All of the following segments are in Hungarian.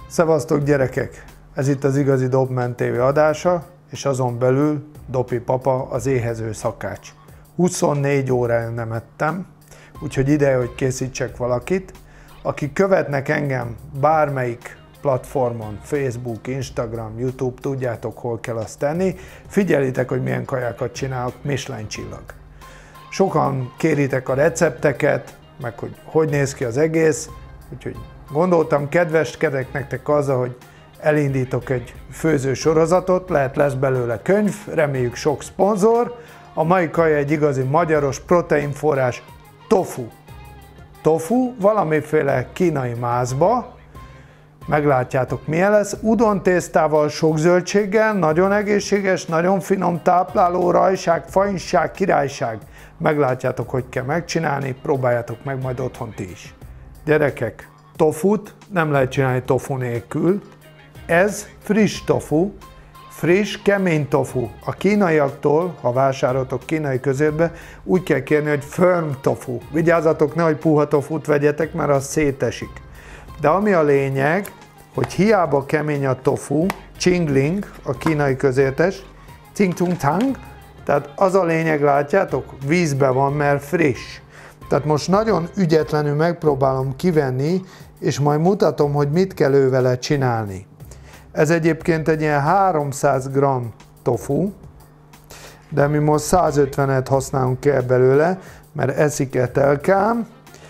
Szevasztok gyerekek! Ez itt az igazi Dobman TV adása, és azon belül Dopi papa, az éhező szakács. 24 órája nem ettem, úgyhogy ideje, hogy készítsek valakit. Akik követnek engem bármelyik platformon, Facebook, Instagram, YouTube, tudjátok, hol kell azt tenni. Figyelitek, hogy milyen kajákat csinálok, Michelin csillag. Sokan kéritek a recepteket, meg hogy néz ki az egész, úgyhogy gondoltam, kedveskedek nektek azzal, hogy elindítok egy főző sorozatot, lesz belőle könyv, reméljük sok szponzor. A mai kaja egy igazi magyaros proteinforrás, tofu. Tofu valamiféle kínai mászba, meglátjátok milyen lesz, udon tésztával, sok zöldséggel, nagyon egészséges, nagyon finom, tápláló, rajság, fainság, királyság. Meglátjátok, hogy kell megcsinálni, próbáljátok meg majd otthon ti is. Gyerekek, tofut nem lehet csinálni tofu nélkül. Ez friss tofu, friss, kemény tofu. A kínaiaktól, ha vásároltok kínai közértbe, úgy kell kérni, hogy firm tofu. Vigyázzatok, nehogy puha tofut vegyetek, mert az szétesik. De ami a lényeg, hogy hiába kemény a tofu, qingling, a kínai közértes, ting-tung-tang, tehát az a lényeg, látjátok, vízbe van, mert friss. Tehát most nagyon ügyetlenül megpróbálom kivenni, és majd mutatom, hogy mit kell ő vele csinálni. Ez egyébként egy ilyen 300 g tofu, de mi most 150-et használunk el belőle, mert eszik etelkám.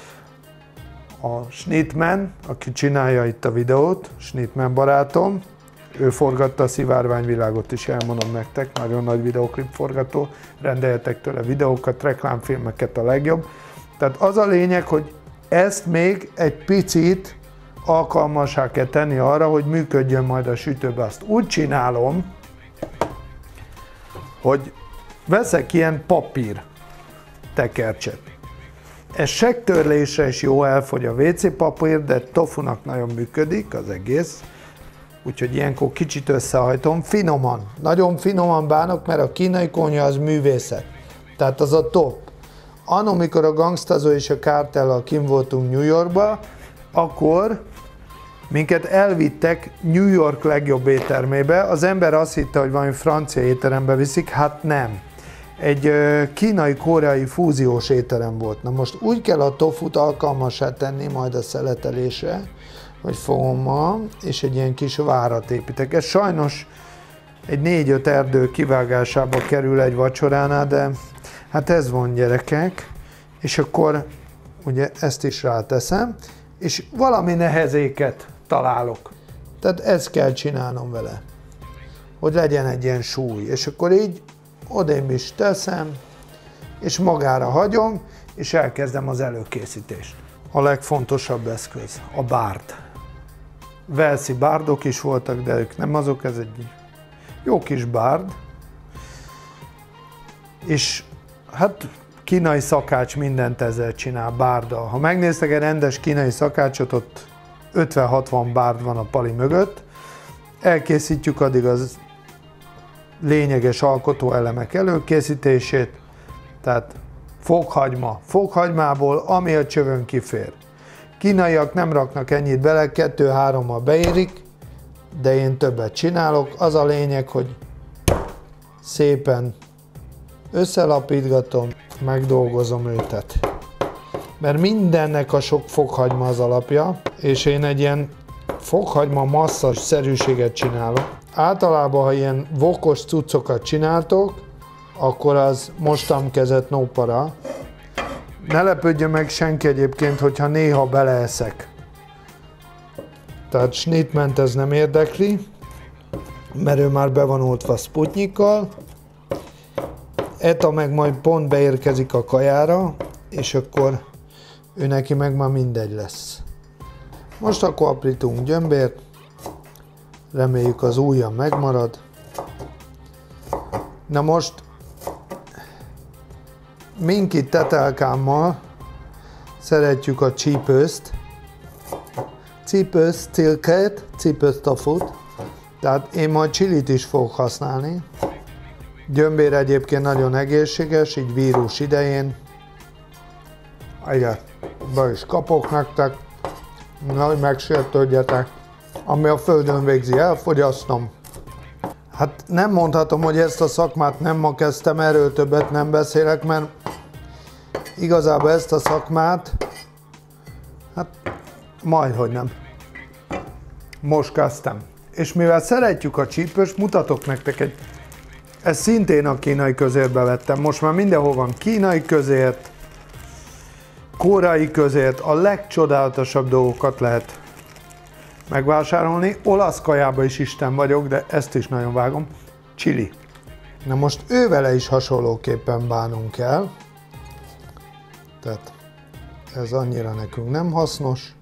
A Schnittman, aki csinálja itt a videót, Schnittman barátom, ő forgatta a Szivárványvilágot is, elmondom nektek, nagyon nagy videoklip forgató, rendeljetek tőle videókat, reklámfilmeket, a legjobb. Tehát az a lényeg, hogy ezt még egy picit alkalmassá kell tenni arra, hogy működjön majd a sütőbe. Azt úgy csinálom, hogy veszek ilyen papír tekercset. Ez segtörlésre is jó, elfogy a WC papír, de tofunak nagyon működik az egész. Úgyhogy ilyenkor kicsit összehajtom, finoman, nagyon finoman bánok, mert a kínai konyha az művészet. Tehát az a top. Anno, mikor a Gangstazó és a Kártellal kim voltunk New Yorkba, akkor minket elvittek New York legjobb éttermébe. Az ember azt hitte, hogy valami francia étterembe viszik, hát nem. Egy kínai-koreai fúziós étterem volt. Na most úgy kell a tofut alkalmassá tenni majd a szeletelésre, hogy fogom ma, és egy ilyen kis várat építek. Ez sajnos egy 4-5 erdő kivágásába kerül egy vacsoránál, de hát ez van, gyerekek. És akkor ugye ezt is ráteszem, és valami nehezéket találok. Tehát ezt kell csinálnom vele, hogy legyen egy ilyen súly. És akkor így odébb is teszem, és magára hagyom, és elkezdem az előkészítést. A legfontosabb eszköz, a bárd. Walesi bárdok is voltak, de ők nem azok, ez egy jó kis bárd. És hát kínai szakács mindent ezzel csinál, bárddal. Ha megnéztek egy rendes kínai szakácsot, ott 50-60 bárd van a pali mögött. Elkészítjük addig az lényeges alkotóelemek előkészítését, tehát fokhagyma. Fokhagymából, ami a csövön kifér. Kínaiak nem raknak ennyit bele, 2-3-mal beérik, de én többet csinálok. Az a lényeg, hogy szépen összelapítgatom, megdolgozom őket. Mert mindennek a sok fokhagyma az alapja, és én egy ilyen fokhagyma masszas szerűséget csinálok. Általában, ha ilyen vokos cuccokat csináltok, akkor az mostamkezet no para. Ne lepődjön meg senki egyébként, hogyha néha beleeszek. Tehát Schnittment ez nem érdekli, mert ő már be van oltva Sputnikkal. Eta meg majd pont beérkezik a kajára, és akkor ő neki meg már mindegy lesz. Most akkor aprítunk gyömbért, reméljük az ujja megmarad. Na most minki tetelkámmal szeretjük a csípőzt, cilket, cipőztofut, tehát én majd csilit is fogok használni. Gyömbér egyébként nagyon egészséges, így vírus idején. Egyet be is kapok nektek, nehogy megsértődjetek. ami a földön végzi, elfogyasztom. Hát nem mondhatom, hogy ezt a szakmát nem ma kezdtem, erről többet nem beszélek, mert igazából ezt a szakmát, hát majdhogy nem. Most kezdtem. És mivel szeretjük a csípőst, mutatok nektek egy... Ezt szintén a kínai közértbe vettem. Most már mindenhol van kínai közért, koreai közért, a legcsodálatosabb dolgokat lehet megvásárolni. Olasz kajába is isten vagyok, de ezt is nagyon vágom. Chili. Na most ővele is hasonlóképpen bánunk el. Tehát ez annyira nekünk nem hasznos.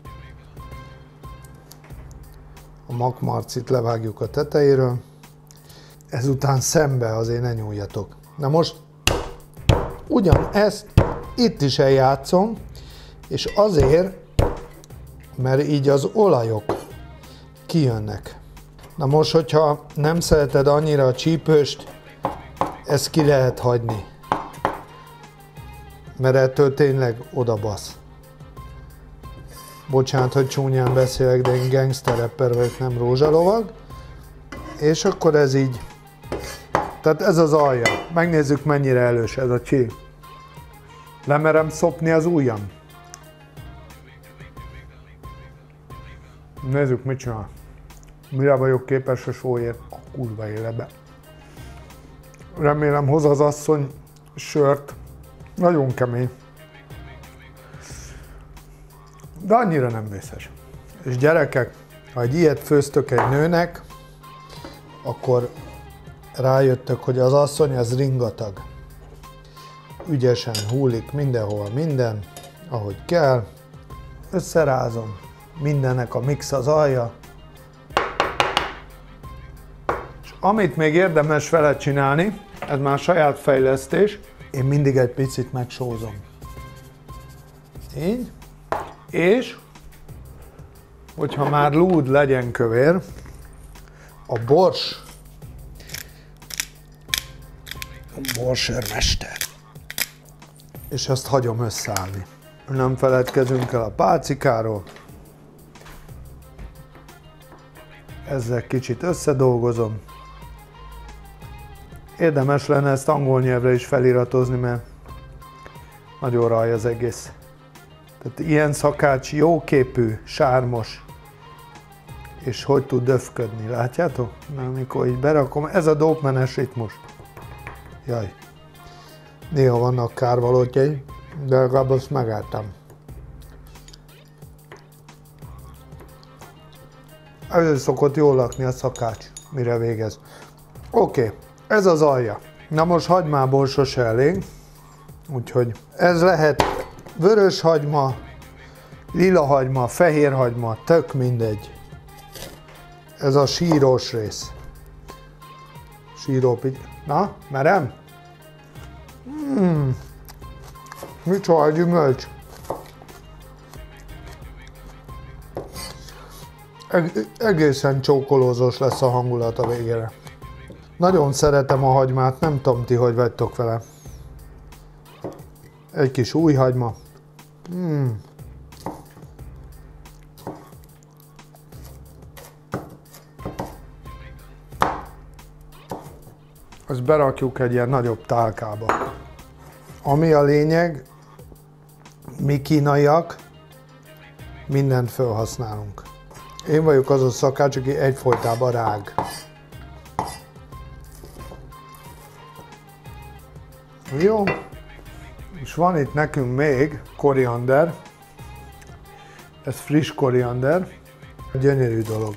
A makmarcit levágjuk a tetejéről. Ezután szembe azért ne nyúljatok. Na most ugyanezt itt is eljátszom, és azért, mert így az olajok kijönnek. Na most, hogyha nem szereted annyira a csípőst, ezt ki lehet hagyni. Mert ettől tényleg odabasz. Bocsánat, hogy csúnyán beszélek, de én gangster rapper vagyok, nem rózsalovag. És akkor ez így. Tehát ez az alja. Megnézzük, mennyire elős ez a csí. Lemerem szopni az ujjam. Nézzük, mit csinál. Mire vagyok képes a sóért? A kurva élebe. Remélem hoz az asszony sört. Nagyon kemény. De annyira nem vészes. És gyerekek, ha egy ilyet főztök egy nőnek, akkor rájöttök, hogy az asszony az ringatag. Ügyesen hullik mindenhol minden, ahogy kell. Összerázom. Mindennek a mix az alja. És amit még érdemes vele csinálni, ez már saját fejlesztés, én mindig egy picit megsózom. Így. És, hogyha már lúd legyen kövér, a borsőrmester. És ezt hagyom összeállni. Nem feledkezünk el a pálcikáról. Ezzel kicsit összedolgozom. Érdemes lenne ezt angol nyelvre is feliratozni, mert nagyon raj az egész. Tehát ilyen szakács, jóképű, sármos, és hogy tud döfködni, látjátok? Na, amikor így berakom, ez a dopemenes ritmus. Jaj. Néha vannak kárvalótjai, de legalább azt megálltam. Ezért szokott jól lakni a szakács, mire végez. Oké, ez az alja. Na most hagymából sose elég, úgyhogy ez lehet vörös hagyma, lila hagyma, fehér hagyma, tök mindegy. Ez a sírós rész. Sírópigy. Na, merem? Micsoda gyümölcs. Egészen csókolózós lesz a hangulat a végére. Nagyon szeretem a hagymát, nem tudom ti, hogy vagytok vele. Egy kis új hagyma. Ezt berakjuk egy ilyen nagyobb tálkába. Ami a lényeg, mi kínaiak mindent felhasználunk. Én vagyok az a szakács, aki egyfolytában rág. Jó. És van itt nekünk még koriander. Ez friss koriander. Gyönyörű dolog.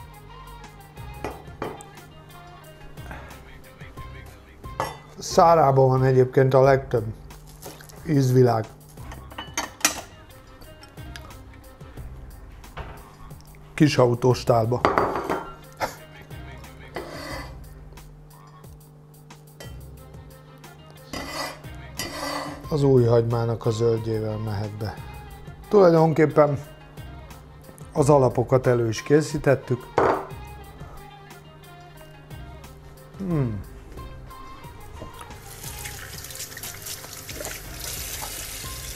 Szárában van egyébként a legtöbb ízvilág. Kis autós tálba. Az új hagymának a zöldjével mehet be. Tulajdonképpen az alapokat elő is készítettük.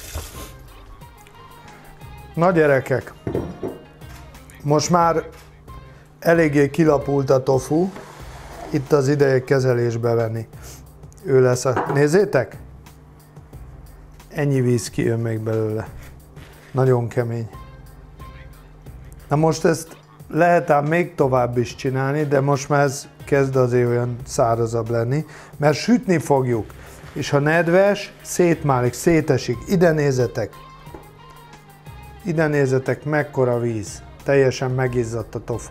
Na gyerekek, most már eléggé kilapult a tofu, itt az ideje kezelésbe venni. Ő lesz a... Nézzétek! Ennyi víz kijön még belőle. Nagyon kemény. Na most ezt lehet ám még tovább is csinálni, de most már ez kezd azért olyan szárazabb lenni, mert sütni fogjuk. És ha nedves, szétmálik, szétesik. Ide nézzetek! Ide nézzetek, mekkora víz. Teljesen megizzadt a tofu.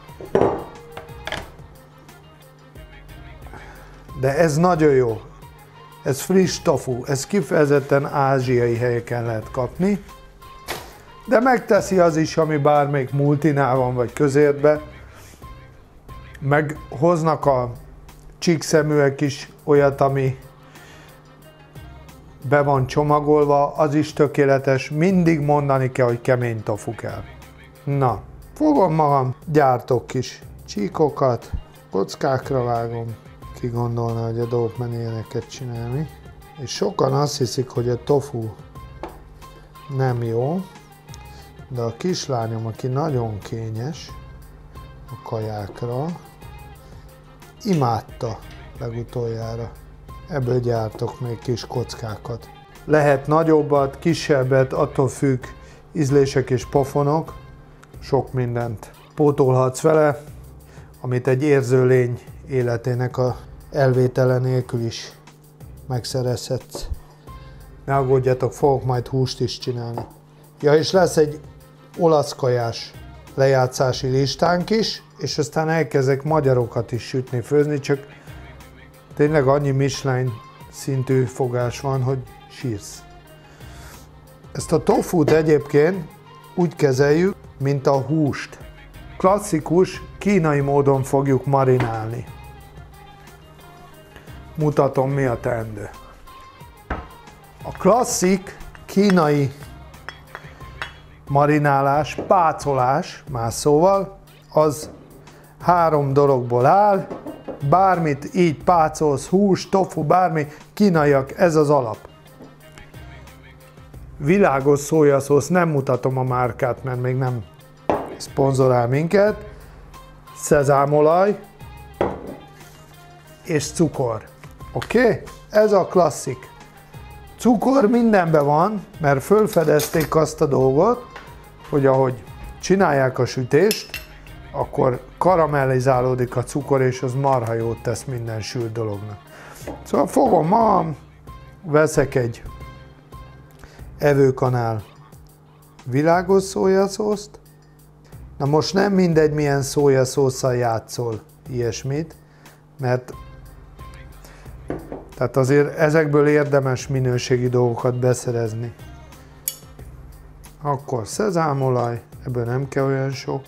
De ez nagyon jó. Ez friss tofu. Ez kifejezetten ázsiai helyeken lehet kapni. De megteszi az is, ami bármelyik multinál van, vagy közértbe. Meg hoznak a csíkszeműek is olyat, ami be van csomagolva, az is tökéletes. Mindig mondani kell, hogy kemény tofu kell. Na, fogom magam, gyártok kis csíkokat, kockákra vágom. Ki gondolna, hogy a Dopeman ilyeneket csinálni. És sokan azt hiszik, hogy a tofu nem jó, de a kislányom, aki nagyon kényes a kajákra, imádta legutoljára. Ebből gyártok még kis kockákat. Lehet nagyobbat, kisebbet, attól függ, ízlések és pofonok, sok mindent pótolhatsz vele, amit egy érző lény életének a elvétele nélkül is megszerezhetsz. Ne aggódjatok, fogok majd húst is csinálni. Ja, és lesz egy olasz kajás lejátszási listánk is, és aztán elkezdek magyarokat is sütni, főzni, csak tényleg annyi Michelin szintű fogás van, hogy sírsz. Ezt a tofut egyébként úgy kezeljük, mint a húst. Klasszikus kínai módon fogjuk marinálni. Mutatom, mi a teendő. A klasszik kínai marinálás, pácolás, más szóval, az 3 dologból áll. Bármit így pácolsz, hús, tofu, bármi, kínaiak, ez az alap. Világos szójaszósz, nem mutatom a márkát, mert még nem szponzorál minket. Szezámolaj és cukor. Oké? Ez a klasszik. Cukor mindenben van, mert fölfedezték azt a dolgot, hogy ahogy csinálják a sütést, akkor karamellizálódik a cukor, és az marha jót tesz minden sült dolognak. Szóval fogom magam, veszek egy evőkanál világos szójaszószt. Na most nem mindegy, milyen szójaszósszal játszol ilyesmit, mert tehát azért ezekből érdemes minőségi dolgokat beszerezni. Akkor szezámolaj, ebből nem kell olyan sok.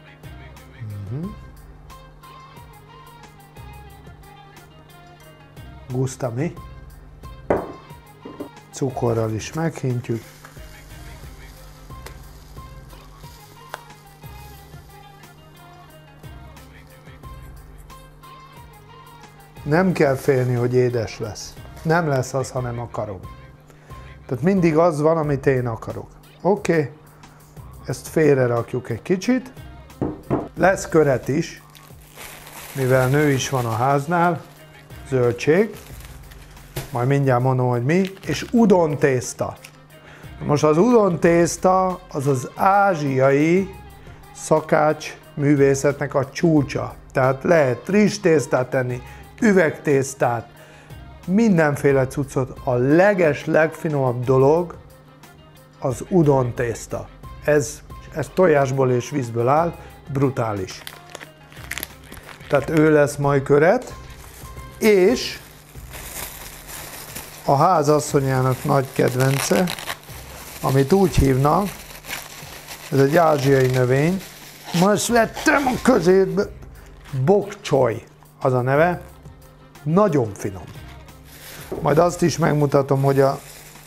Guszta mi? Cukorral is meghintjük. Nem kell félni, hogy édes lesz. Nem lesz az, ha nem akarom. Tehát mindig az van, amit én akarok. Oké. Ezt félre rakjuk egy kicsit. Lesz köret is, mivel nő is van a háznál, zöldség. Majd mindjárt mondom, hogy mi. És udon tészta. Most az udon tészta az az ázsiai szakács művészetnek a csúcsa. Tehát lehet rizstésztát tenni, üvegtésztát, mindenféle cuccot. A legfinomabb dolog az udon tészta. Ez tojásból és vízből áll, brutális. Tehát ő lesz majd köret, és a házasszonyának nagy kedvence, amit úgy hívnak, ez egy ázsiai növény, most vettem a közétbe, bok choy az a neve, nagyon finom. Majd azt is megmutatom, hogy a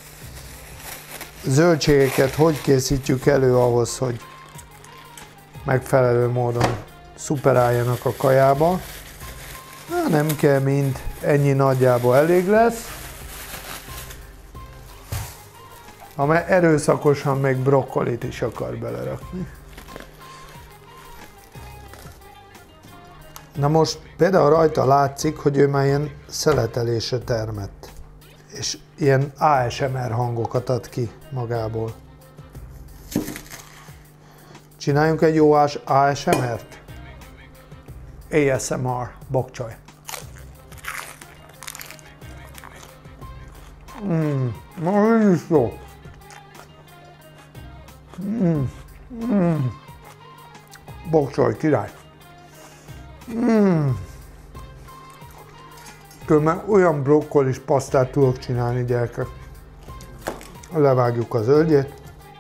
zöldségeket hogy készítjük elő ahhoz, hogy megfelelő módon szuperáljanak a kajába. Nem kell mind, ennyi nagyjából elég lesz. Ha erőszakosan még brokkolit is akar belerakni. Na most például rajta látszik, hogy ő már ilyen szeletelésre termett. És ilyen ASMR hangokat ad ki magából. Csináljunk egy jó ASMR-t? ASMR, bokcsaj. Ma is jó. Bokcsaj, király. Különben olyan brokkolis pasztát tudok csinálni, gyerekek. Levágjuk a zöldjét.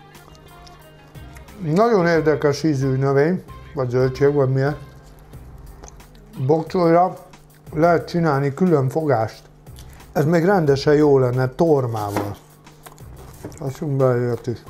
Nagyon érdekes ízű növény, vagy zöldség, vagy milyen. Bokcsolyra lehet csinálni külön fogást. Ez még rendesen jó lenne tormával. Assunk beleért is.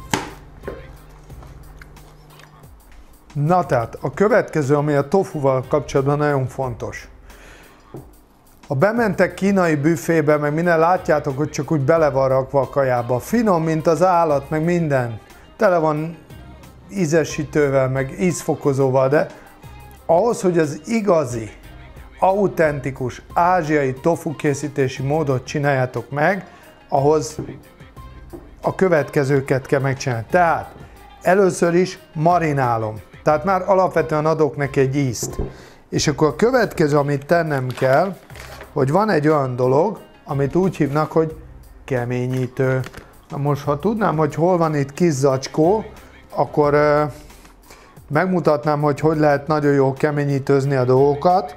Na tehát, a következő, ami a tofuval kapcsolatban nagyon fontos. Ha bementek kínai büfébe, meg minden, látjátok, hogy csak úgy bele van rakva a kajába. Finom, mint az állat, meg minden. Tele van ízesítővel, meg ízfokozóval, de ahhoz, hogy az igazi, autentikus, ázsiai tofu készítési módot csináljátok meg, ahhoz a következőket kell megcsinálni. Tehát először is marinálom. Tehát már alapvetően adok neki egy ízt. És akkor a következő, amit tennem kell, hogy van egy olyan dolog, amit úgy hívnak, hogy keményítő. Na most, ha tudnám, hogy hol van itt kis zacskó, akkor megmutatnám, hogy lehet nagyon jól keményítőzni a dolgokat,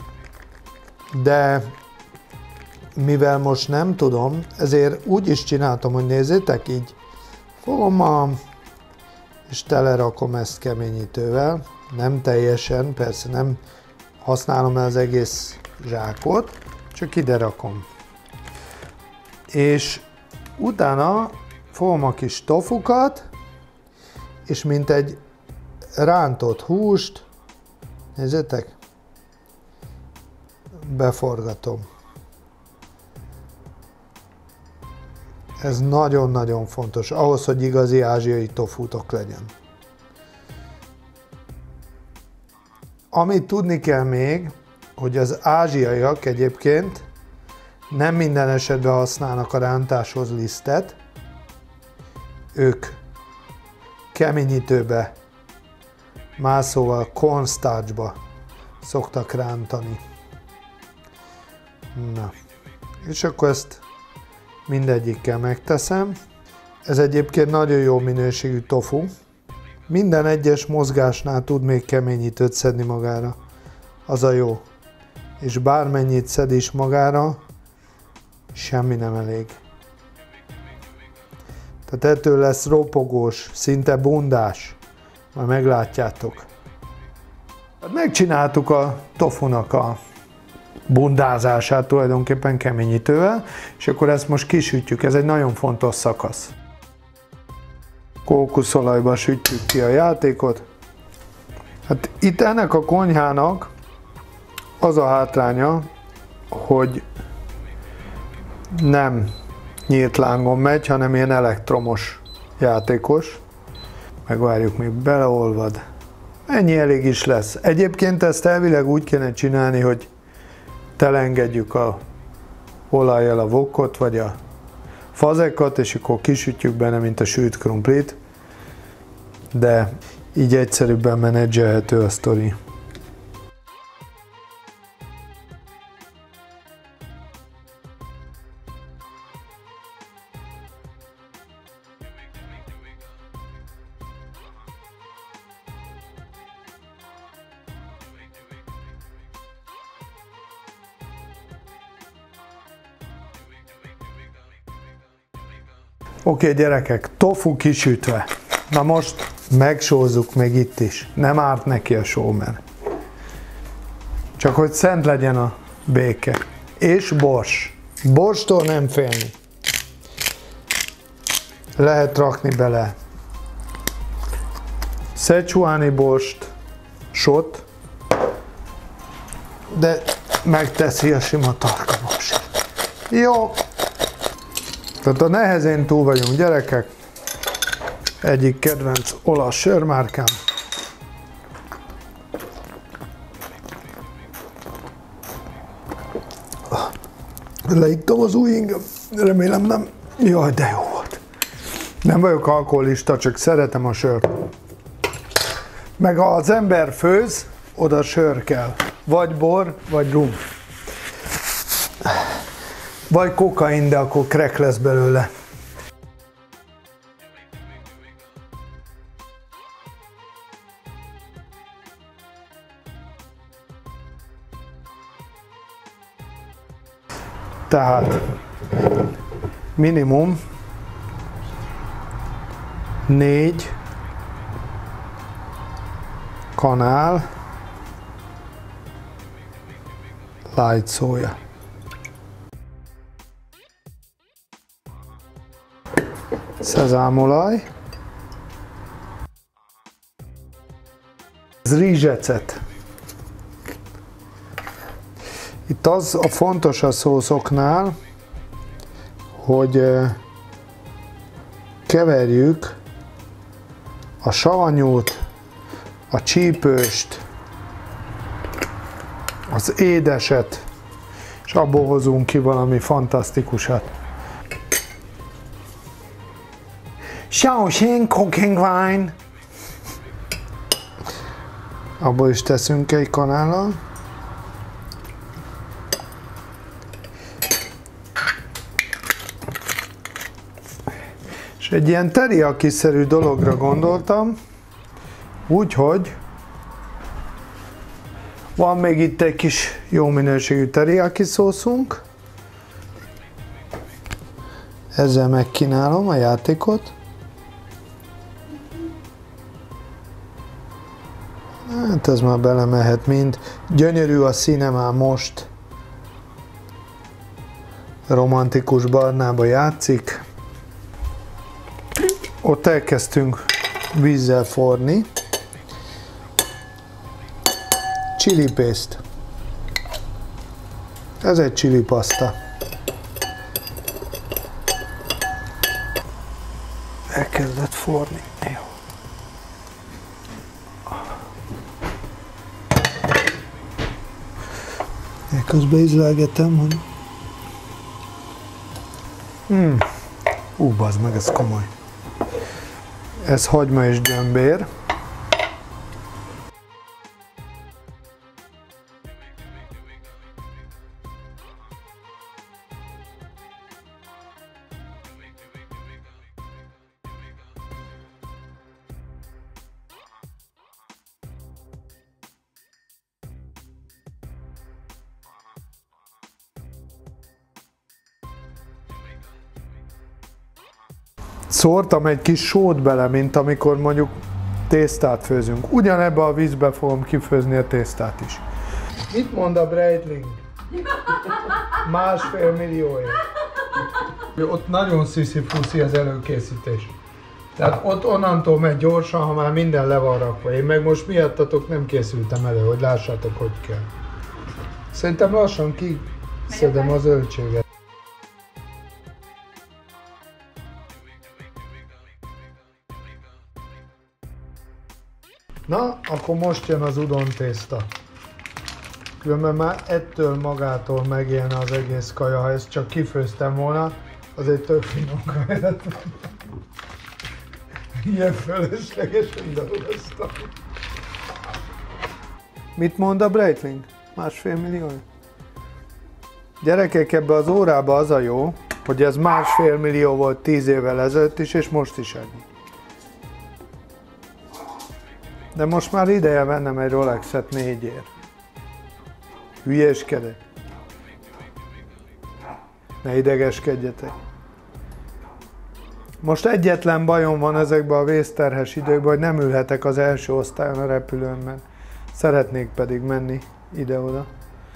de mivel most nem tudom, ezért úgy is csináltam, hogy nézzétek, így fogom és telerakom ezt keményítővel, nem teljesen, persze nem használom el az egész zsákot, csak ide rakom. És utána fogom a kis tofukat, és mint egy rántott húst, nézzétek, beforgatom. Ez nagyon-nagyon fontos, ahhoz, hogy igazi ázsiai tofutok legyen. Amit tudni kell még, hogy az ázsiaiak egyébként nem minden esetben használnak a rántáshoz lisztet, ők keményítőbe, más szóval cornstarchba szoktak rántani. Na, és akkor ezt mindegyikkel megteszem. Ez egyébként nagyon jó minőségű tofu. Minden egyes mozgásnál tud még keményítőt szedni magára. Az a jó. És bármennyit szed is magára, semmi nem elég. Tehát ettől lesz ropogós, szinte bundás. Majd meglátjátok. Megcsináltuk a tofunak a bundázását tulajdonképpen keményítővel, és akkor ezt most kisütjük, ez egy nagyon fontos szakasz. Kókuszolajba sütjük ki a játékot. Hát itt ennek a konyhának az a hátránya, hogy nem nyílt lángon megy, hanem ilyen elektromos játékos. Megvárjuk, még beleolvad. Ennyi elég is lesz. Egyébként ezt elvileg úgy kéne csinálni, hogy telengedjük a olajjal a wokot, vagy a fazekat, és akkor kisütjük benne, mint a sült krumplit, de így egyszerűbben menedzselhető a sztori. Oké, gyerekek, tofu kisütve. Na most megsózzuk még itt is. Nem árt neki a só, mert csak hogy szent legyen a béke. És bors. Borstól nem félni. Lehet rakni bele szecsuáni borst, sot, de megteszi a sima tarkabors. Jó. Tehát a nehezén túl vagyunk, gyerekek. Egyik kedvenc olasz sörmárkám. Leittam az ujjingem, remélem nem. Jaj, de jó volt. Nem vagyok alkoholista, csak szeretem a sört. Meg ha az ember főz, oda sör kell. Vagy bor, vagy rum. Vagy kokain, de akkor crack lesz belőle. Tehát minimum 4 kanál light szója. Szezámolaj. Ez rizsecet. Itt az a fontos a szószoknál, hogy keverjük a savanyút, a csípőst, az édeset, és abból hozunk ki valami fantasztikusat. Shaoxing cooking wine. Abból is teszünk egy kanállal. És egy ilyen teriyaki-szerű dologra gondoltam, úgyhogy van még itt egy kis jó minőségű teriyaki szószunk. Ezzel megkínálom a játékot. Hát ez már belemehet mind. Gyönyörű a színe már most. Romantikus barnába játszik. Ott elkezdtünk vízzel forni. Chili paste. Ez egy chili pasta. Elkezdett forni. Jó. Közben ízlelgetem, hogy... Bazd meg, ez komoly. Ez hagyma és gyömbér. Szórtam egy kis sót bele, mint amikor mondjuk tésztát főzünk. Ugyanebbe a vízbe fogom kifőzni a tésztát is. Mit mond a Breitling? 1,5 millióért. Ott nagyon sziszi-fuszi az előkészítés. Tehát ott onnantól megy gyorsan, ha már minden le van rakva. Én meg most miattatok nem készültem elő, hogy lássátok, hogy kell. Szerintem lassan kiszedem a zöldséget. Na, akkor most jön az udon tészta. Különben már ettől magától megélne az egész kaja, ha ezt csak kifőztem volna, az egy tök finom kaja lett. Ilyen fölöslegesen dolgoztam. Mit mond a Breitling? 1,5 millió? Gyerekek, ebbe az órába az a jó, hogy ez 1,5 millió volt 10 évvel ezelőtt is, és most is ennyi. De most már ideje vennem egy Rolexet 4-ért. Hülyéskedek. Ne idegeskedjetek. Most egyetlen bajom van ezekben a vészterhes időkben, hogy nem ülhetek az első osztályon a repülőn, mert szeretnék pedig menni ide-oda.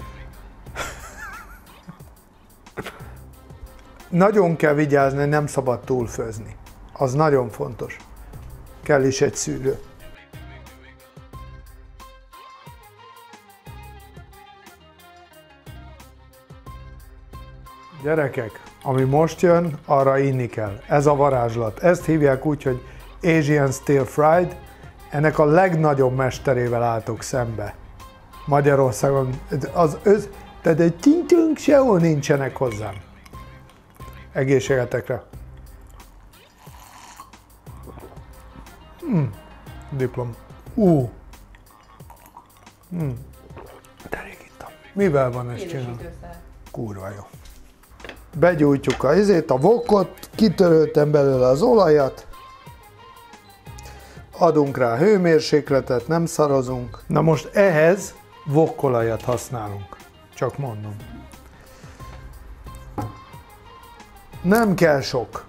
Nagyon kell vigyázni, nem szabad túlfőzni. Az nagyon fontos. Kell is egy szűrő. Gyerekek, ami most jön, arra inni kell. Ez a varázslat. Ezt hívják úgy, hogy Asian Stir Fried. Ennek a legnagyobb mesterével álltok szembe. Magyarországon. Tehát egy tintünk sehol nincsenek hozzám. Egészségetekre. Diplom. De rég ittam. Mivel van ezt csinálni? Kurva jó. Begyújtjuk a vokot, kitöröltem belőle az olajat, adunk rá hőmérsékletet, nem szarozunk. Na most ehhez wokkolajat használunk. Csak mondom. Nem kell sok.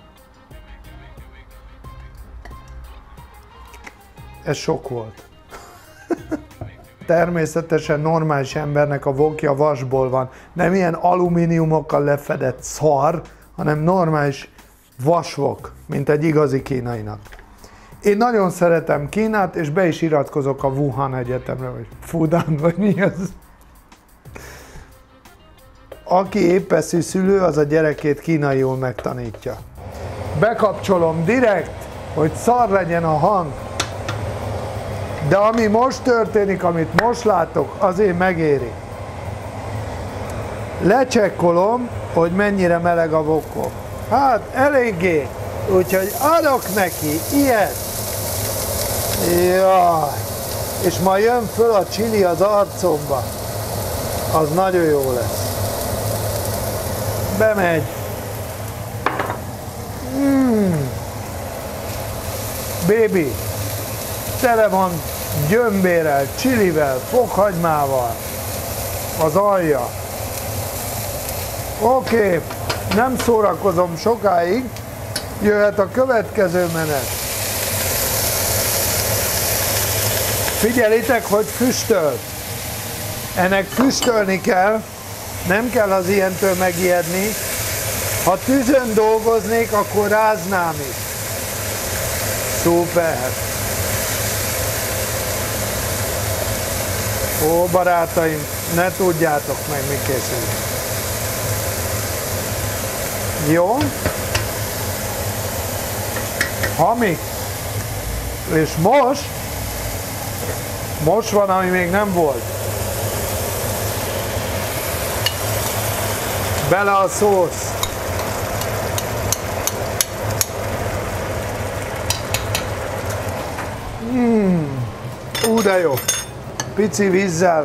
Ez sok volt. Természetesen normális embernek a wokja vasból van. Nem ilyen alumíniumokkal lefedett szar, hanem normális vasvok, mint egy igazi kínainak. Én nagyon szeretem Kínát, és be is iratkozok a Wuhan Egyetemre, vagy Fudan, vagy mi az. Aki épeszű szülő, az a gyerekét kínaiul megtanítja. Bekapcsolom direkt, hogy szar legyen a hang. De ami most történik, amit most látok, azért megéri. Lecsekkolom, hogy mennyire meleg a wokkom. Hát eléggé, úgyhogy adok neki ilyet. Jaj. És majd jön föl a chili az arcomba. Az nagyon jó lesz. Bemegy. Baby, tele van gyömbérrel, csilivel, fokhagymával az alja. Oké, nem szórakozom sokáig, jöhet a következő menet. Figyelitek, hogy füstöl. Ennek füstölni kell, nem kell az ilyentől megijedni. Ha tűzön dolgoznék, akkor ráznám is. Szuper! Ó, barátaim, ne tudjátok meg, mi készül. Jó? Hami. És most van, ami még nem volt. Bele a szósz. De jó. Pici vízzel.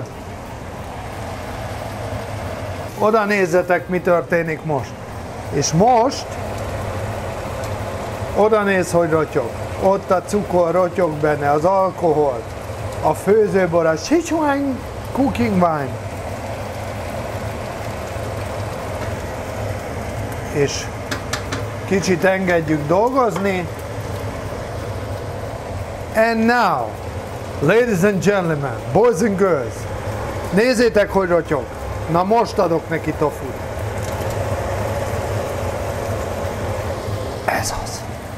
Oda nézzetek, mi történik most. És most oda néz, hogy rotyog. Ott a cukor rotyog benne, az alkohol, a főzőbor, a Sichuan cooking wine. És kicsit engedjük dolgozni. And now, ladies and gentlemen, boys and girls, nézzétek, hogy rotyog. Na most adok neki tofut. Ez az.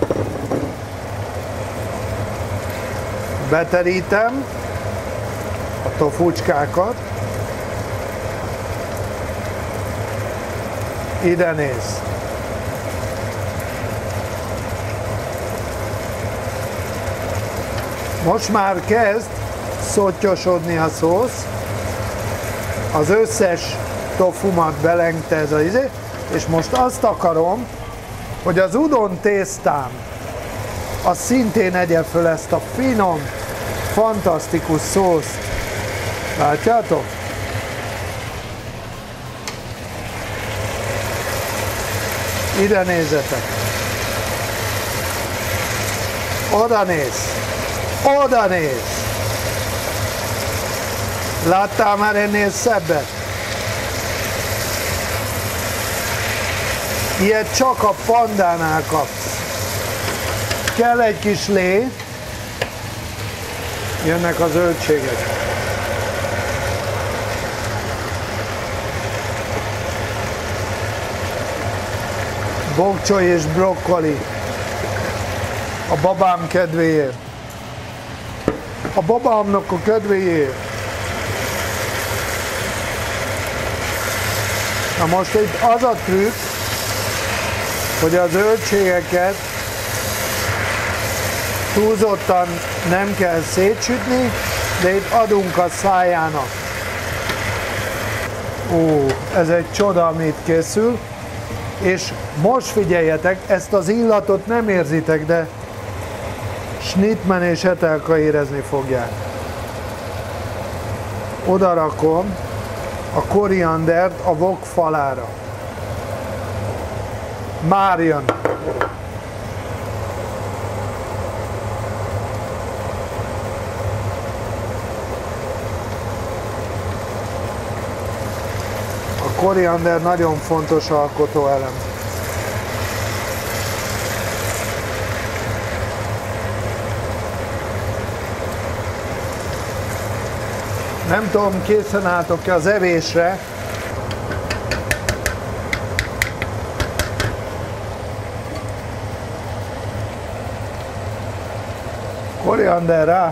Beterítem a tofucskákat. Ide néz. Most már kezd szottyosodni a szósz. Az összes tofumat belengte ez az izé, és most azt akarom, hogy az udon tésztám az szintén egye föl ezt a finom, fantasztikus szószt. Látjátok? Ide nézzetek! Oda néz! Oda néz! Láttál már ennél szebbet? Ilyet csak a pandánál kapsz. Kell egy kis lé. Jönnek a zöldségek. Bokcsoly és brokkoli. A babám kedvéért. A babámnak a kedvéért. Na most itt az a trükk, hogy a zöldségeket túlzottan nem kell szétsütni, de itt adunk a szájának. Ó, ez egy csoda, amit készül. És most figyeljetek, ezt az illatot nem érzitek, de Schnittmann és Etelka érezni fogják. Oda rakom a koriandert a wok falára. Már jön. A koriander nagyon fontos alkotóelem. Nem tudom, készen álltok-e az evésre. Koriander rá.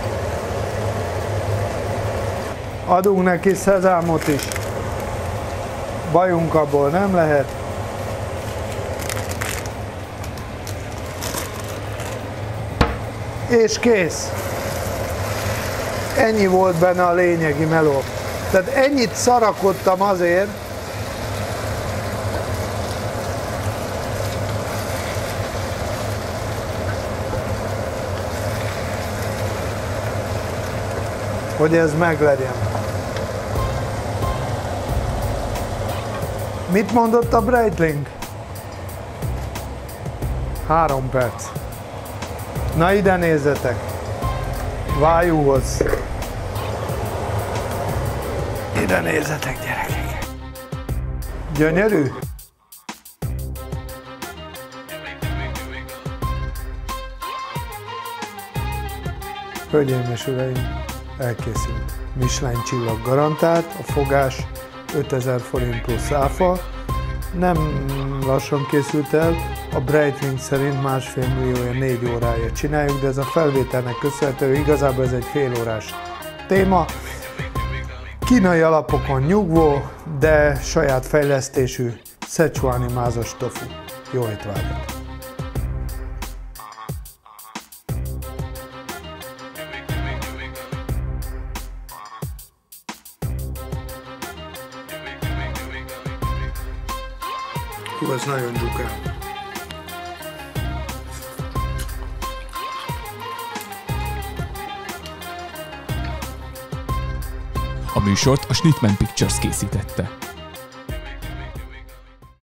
Adunk neki szezámot is. Bajunk abból nem lehet. És kész. Ennyi volt benne a lényegi meló. Tehát ennyit szarakodtam azért, hogy ez meglegyen. Mit mondott a Breitling? 3 perc. Na ide nézzetek. Vájúhoz. Ide nézzetek, gyerekek. Gyönyörű? Hölgyeim és uraim, elkészült. Michelin csillag garantált, a fogás 5000 forint plusz áfa. Nem lassan készült el, a Breitling szerint 1,5 milliója 4 órája csináljuk, de ez a felvételnek köszönhető, igazából ez egy fél órás téma. Kínai alapokon nyugvó, de saját fejlesztésű szecsuáni mázos tofu. Jó étvágyat! Hú, ez nagyon dzsukál. A műsort a Schnittmann Pictures készítette.